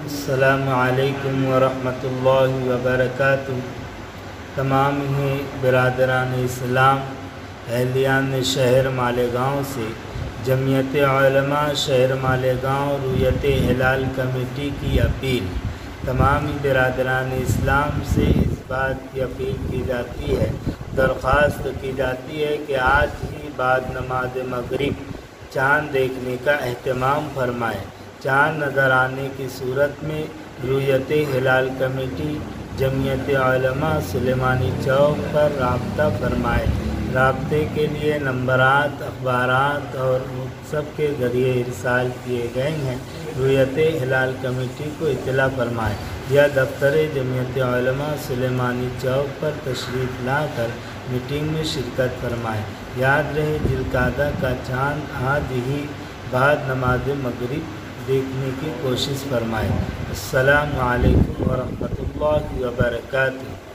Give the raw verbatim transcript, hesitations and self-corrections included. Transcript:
السلام علیکم ورحمۃ اللہ وبرکاتہ۔ تمام ہی برادران اسلام، اہلیان شہر مالیگاؤں سے جمعیت علماء شہر مالیگاؤں رویت ہلال کمیٹی کی اپیل۔ تمام ہی برادران اسلام سے اس بات کی اپیل کی جاتی ہے، درخواست کی جاتی ہے کہ آج ہی بعد نماز مغرب چاند دیکھنے کا اہتمام فرمائیں۔ چاند نظر آنے کی صورت میں رویت ہلال کمیٹی جمعیت علماء سلیمانی چوک پر رابطہ فرمائے۔ رابطے کے لیے نمبرات اخبارات اور سب کے ذریعے ارسال کیے گئے ہیں۔ رویت ہلال کمیٹی کو اطلاع فرمائیں یا دفتر جمعیت علماء سلیمانی چوک پر تشریف لا کر میٹنگ میں شرکت فرمائیں۔ یاد رہے ذوالقعدہ کا چاند آج ہی بعد نماز مغرب دیکھنے کی کوشش فرمائیں۔ السلام علیکم ورحمۃ اللہ وبرکاتہ۔